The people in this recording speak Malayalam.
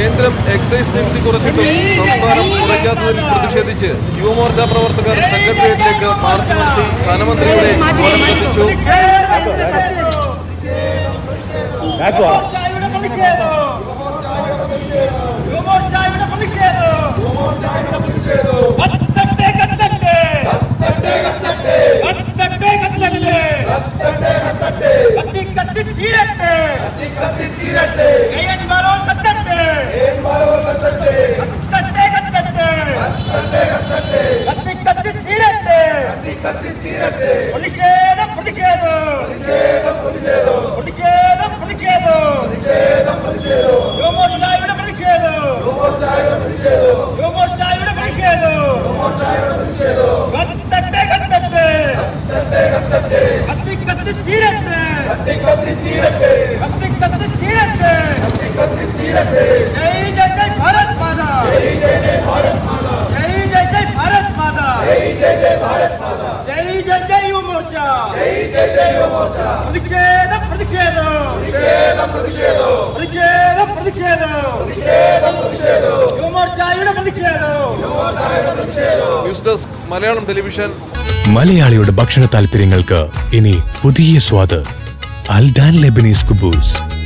കേന്ദ്രം എക്സൈസ് നികുതി കുറച്ചിട്ടും സംസ്ഥാനം കുറയ്ക്കാത്തതിൽ പ്രതിഷേധിച്ച് യുവമോർച്ച പ്രവർത്തകർ സെക്രട്ടേറിയറ്റിലേക്ക് മാർച്ച് നടത്തി ധനമന്ത്രിയുടെ കോലം കത്തിച്ചു. News desk Malayalam television. മലയാളിയുടെ ഭക്ഷണ താല്പര്യങ്ങൾക്ക് ഇനി പുതിയ സ്വാദ്. അൽദാൻ ലെബനീസ് കുബൂസ്.